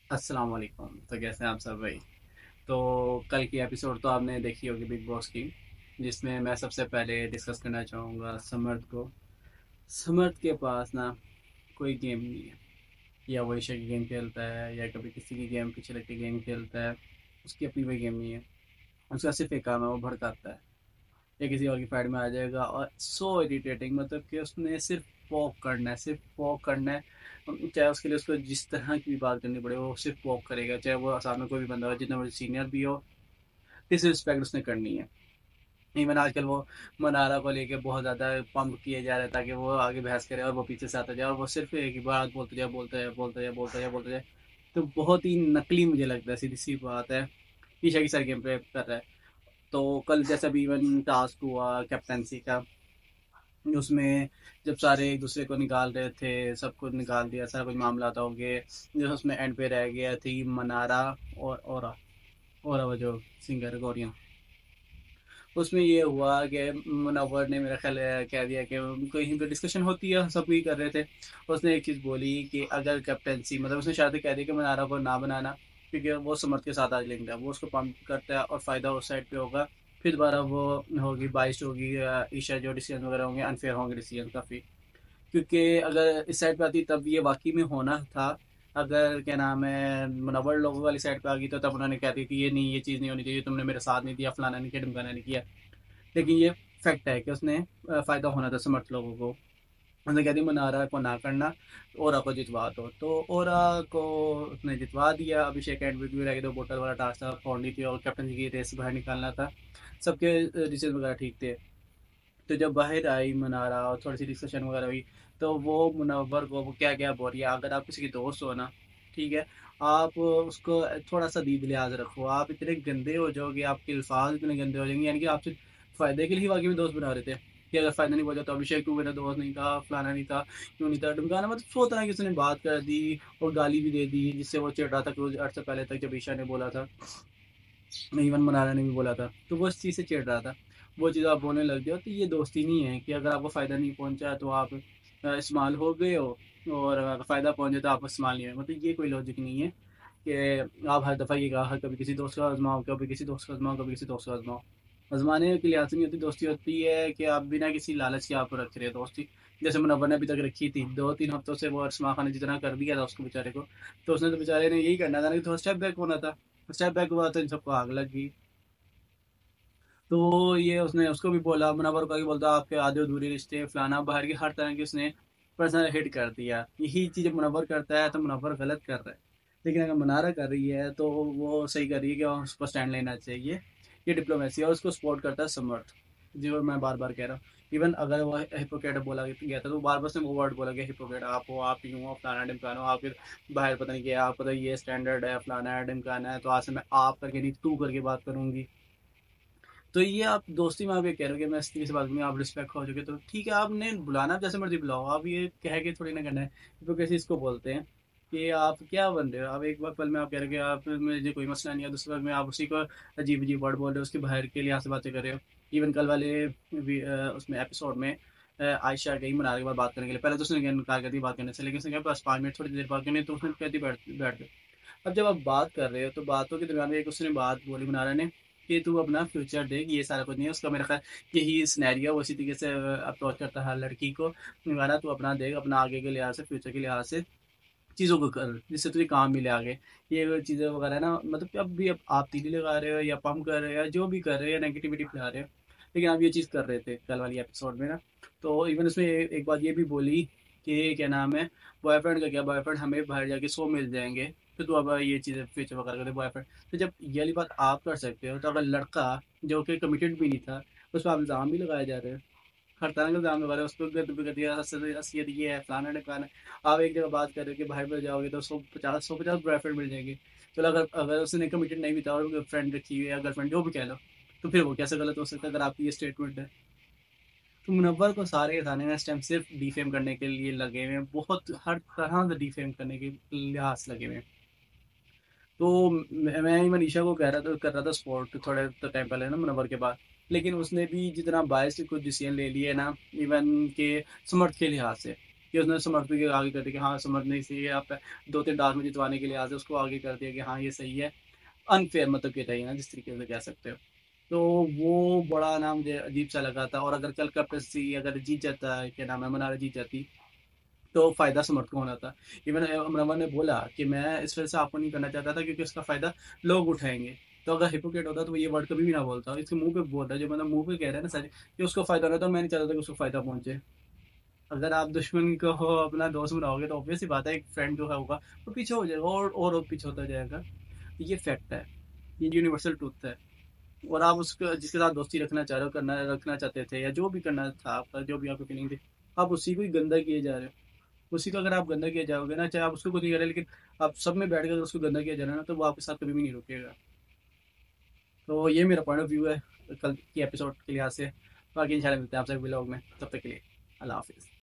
अस्सलाम वालेकुम। तो कैसे हैं आप सब भाई? तो कल की एपिसोड तो आपने देखी होगी बिग बॉस की, जिसमें मैं सबसे पहले डिस्कस करना चाहूँगा समर्थ को। समर्थ के पास ना कोई गेम नहीं है। या वो एशिया की गेम खेलता है या कभी किसी की गेम पीछे लग के गेम खेलता है। उसकी अपनी कोई गेम नहीं है। उसका सिर्फ एक काम है, वो भड़काता है या किसी और की फाइट में आ जाएगा। और सो इरिटेटिंग, मतलब कि उसने सिर्फ वॉक करना है, सिर्फ वॉक करना है। चाहे उसके लिए उसको जिस तरह की भी बात करनी पड़े वो सिर्फ वॉक करेगा, चाहे वो सामने कोई भी बंदा हो, जितना बड़ा सीनियर भी हो। डिसरिस्पेक्ट उसने करनी है। इवन आजकल वो मनारा को लेके बहुत ज़्यादा पंप किए जा रहे हैं ताकि वो आगे बहस करे और वो पीछे से आता जाए और वो सिर्फ एक ही बात बोलते जाए, बोलते जाए, बोलते जाए, बोलते जाए, बोलते जाए। तो बहुत ही नकली मुझे लगता है, सीधी सी बात है। ईशा की सर गेम पे कर रहा है। तो कल जैसा भी इवन टास्क हुआ कैप्टनसी का, उसमें जब सारे एक दूसरे को निकाल रहे थे, सब कुछ निकाल दिया, सारा कुछ मामला था हो गए। जैसे उसमें एंड पे रह गया थी मनारा और और वो जो सिंगर है कोरियन। उसमें ये हुआ कि मुनव्वर ने मेरा ख्याल कह दिया कि कहीं पे डिस्कशन होती है, सब कोई कर रहे थे। उसने एक चीज़ बोली कि अगर कैप्टनसी, मतलब उसने शायद कह दिया कि मनारा को ना बनाना, क्योंकि वो समर्थ के साथ आज लिंक्ड है, वो उसको पंप करता है और फ़ायदा उस साइड पे होगा। फिर दोबारा वो होगी बाइश होगी, ईशा जो डिसीजन वगैरह होंगे अनफेयर होंगे डिसीजन काफ़ी। क्योंकि अगर इस साइड पे आती तब ये वाकई में होना था। अगर क्या नाम है मुनव्वर लोगों वाली साइड पे आ गई तो तब उन्होंने कहती कि ये नहीं, ये चीज़ नहीं होनी चाहिए, तुमने मेरा साथ नहीं दिया, फलाना नहीं किया, ढिमकाना नहीं किया। लेकिन ये फैक्ट है कि उसने फ़ायदा होना था समर्थ लोगों को। उसने कह दी मनारा को ना करना, ओरा को जितवा दो। तो ओरा को उसने जितवा दिया। अभिषेक एंड भी रह गए, तो बोतल वाला टास्क था, फोड़नी थी और कैप्टन की रेस बाहर निकालना था। सबके डिसीजन वगैरह ठीक थे। तो जब बाहर आई मनारा और थोड़ी सी डिस्कशन वगैरह हुई, तो वो मुनव्वर को वो क्या क्या बोल रही है, अगर आप किसी के दोस्त हो ना, ठीक है, आप उसको थोड़ा सा दीद लिहाज रखो। आप इतने गंदे हो जाओगे, आपके अल्फाज इतने गंदे हो जाएंगे, यानी कि आपसे फ़ायदे के लिए ही वाकई में दोस्त बना रहे थे कि अगर फ़ायदा नहीं पहुंचा तो अभिषेक तू मेरा दोस्त नहीं था, फलाना नहीं था, क्यों नहीं था, ढमकाना, मतलब सौ तरह की उसने बात कर दी और गाली भी दे दी, जिससे वो चिढ़ रहा था कुछ अर्थ से पहले तक जब ईशा ने बोला था, इवन मनारा ने भी बोला था, तो वो इस चीज़ से चिढ़ रहा था। वो चीज़ आप बोलने लग जाओ तो ये दोस्ती नहीं है कि अगर आपको फ़ायदा नहीं पहुंचा तो आप इस्तेमाल हो गए हो, और अगर फ़ायदा पहुंचे तो आप इस्तेमाल नहीं हो। मतलब ये कोई लॉजिक नहीं है कि आप हर दफ़ा ये कहा, हर कभी किसी दोस्त का आजमाओ, कभी किसी दोस्त का आजमाओ, कभी किसी दोस्त का आजमाओ। आजमाने के लिहाज से नहीं होती दोस्ती, होती है कि आप बिना किसी लालच के आप रख रहे हो दोस्ती। जैसे मुनव्वर ने अभी तक रखी थी, 2-3 हफ्तों से वो अरसमा खान ने जितना कर दिया था उसको बेचारे को, तो उसने तो बेचारे ने यही करना था ना कि थोड़ा स्टेप बैक होना था। स्टेप बैक हुआ तो इन सबको आग लग गई। तो ये उसने उसको भी बोला, मुनव्वर को भी बोलता आपके आधे अधूरे रिश्ते फलाना, बाहर की हर तरह की उसने पर्सनल हिट कर दिया। यही चीज़ मुनव्वर करता है तो मुनव्वर गलत कर रहा है। लेकिन अगर मनारा कर रही है तो वो सही कर रही है कि उसको स्टैंड लेना चाहिए। ये डिप्लोमेसी है और उसको सपोर्ट करता है समर्थ, जो मैं बार बार कह रहा हूँ। इवन अगर वो हिपोक्रेट बोला गया था तो बार बार उसने वो वर्ड बोला गया, हिपोक्रेट आप हो, आप यूँ हो, फलाना ढिमकाना हो, आप फिर बाहर पता नहीं क्या, आप पता ये स्टैंडर्ड है, फलाना है, ढिमकाना है, तो आज से मैं आप करके नहीं तू करके बात करूंगी। तो ये आप दोस्ती में आप ये कह रहे हो कि मैं इस तरीके से बात करूँगी, आप रिस्पेक्ट खो चुके, तो ठीक है, आपने बुलाना आप जैसे मर्जी बुलाओ, आप ये कह के थोड़ी ना करना है। तो कैसे इसको बोलते हैं कि आप क्या बन रहे हो। आप एक बार पल में आप कह रहे हो कि आप मुझे कोई मसला नहीं है, दूसरे पल में आप उसी को अजीब अजीब वर्ड बोल रहे हो, उसके बाहर के लिहाज से बातें कर रहे हो। इवन कल वाले उसमें एपिसोड में आयशा गई मनाने के बाद बात करने के लिए, पहले तो उसने इनकार कर दी बात करने से, लेकिन उसने कहा बस 5 मिनट थोड़ी देर बात करनी है, तो उसने कहती बैठ बैठ गए। अब जब आप बात कर रहे हो तो बातों के दरमियान में एक उसने बात बोली मनारा ने कि तू अपना फ्यूचर देख, ये सारा कुछ नहीं है उसका, मेरा ख्याल यही सिनेरियो वो इसी तरीके से अप्रोच करता है हर लड़की को। मनारा तू अपना देख, अपना आगे के लिहाज से, फ्यूचर के लिहाज से चीज़ों को कर जिससे तुझे काम मिले आगे। ये चीज़ें वगैरह ना, मतलब कि अब भी अब आप तीली लगा रहे हो या पम्प कर रहे हो या जो भी कर रहे हो या नेगेटिविटी फैला रहे हो, लेकिन आप ये चीज़ कर रहे थे कल वाली एपिसोड में ना। तो इवन उसमें एक बात ये भी बोली कि क्या नाम है, बॉयफ्रेंड का क्या, बॉयफ्रेंड हमें बाहर जाके 100 मिल जाएंगे, तो तू अब ये चीज़ें फ्यूचर वगैरह करते बॉयफ्रेंड। तो जब ये वाली बात आप कर सकते हो, तो अगर लड़का जो कि कमिटेड भी नहीं था, उस पर आप इल्ज़ाम भी लगाए जा रहे हैं, हर तरह का इल्ज़ाम लगा रहे हो, उसको गर्द भी कर दिया, असलियत ये है, फलाना ढिमकाना है। आप एक जगह बात कर रहे हो कि बाहर पर जाओगे तो 150 बॉयफ्रेंड मिल जाएंगे। चलो अगर अगर उसने कमिटेड नहीं भी था और फ्रेंड रखी हुई है या गर्लफ्रेंड जो भी कह लो, तो फिर वो कैसे गलत हो सकता है अगर आपकी ये स्टेटमेंट है। तो मुनव्वर को सारे के सारे ना इस टाइम सिर्फ डिफेम करने के लिए लगे हुए हैं, बहुत हर तरह से डिफेम करने के लिहाज से लगे हुए हैं। तो मैं ही मनीषा को कह रहा था, कर रहा था सपोर्ट थोड़े तो टाइम पहले ना मुनव्वर के बाद। लेकिन उसने भी जितना बायस कुछ डिसीजन ले लिए ना, इवन के समर्थ के लिहाज से, कि उसने समर्थ को आगे कर दिया कि हाँ, समर्थ नहीं सही है, आप 2-3 डार्क में जितवाने के लिहाज़ से उसको आगे कर दिया कि हाँ, ये सही है। अनफ़ेयर मतलब कि था ये ना जिस तरीके से कह सकते हो। तो वो बड़ा ना मुझे अजीब-सा लगा था और अगर कल कैप्टेंसी अगर जीत जाता है, क्या नाम है, मनारा जीत जाती, तो फ़ायदा समर्थ को होना था। इवन अमरवन ने बोला कि मैं इस वज़ह से आपको नहीं करना चाहता था क्योंकि उसका फ़ायदा लोग उठाएँगे। तो अगर हिपोक्रेट होता तो वो ये वर्ड कभी भी ना बोलता। इसके मुँह पे बोल रहा है, जो मतलब मुँह पे कह रहा है ना सच कि उसको फ़ायदा हो रहा है, तो मैं नहीं चाहता था कि उसको फ़ायदा पहुँचे। अगर आप दुश्मन को अपना दोस्त बनाओगे तो ऑब्वियस सी बात है एक फ्रेंड जो है होगा, वो पीछे हो जाएगा और पीछे होता जाएगा। ये फैक्ट है, ये यूनिवर्सल ट्रुथ है। और आप उसको जिसके साथ दोस्ती रखना चाह रहे हो, करना रखना चाहते थे या जो भी करना था आपका, जो भी आपकी फीलिंग थी, आप उसी को ही गंदा किए जा रहे हो। उसी का अगर आप गंदा किए जाओगे ना, चाहे आप उसको कुछ नहीं कर रहे, लेकिन आप सब में बैठ के अगर उसको गंदा किया जा रहा है ना, तो वो आपके साथ कभी भी नहीं रुकेगा। तो ये मेरा पॉइंट ऑफ व्यू है कल की एपिसोड के लिहाज से। बाकी इंशाल्लाह मिलते हैं आपसे व्लॉग में, तब तक के लिए अल्लाह हाफ़िज़।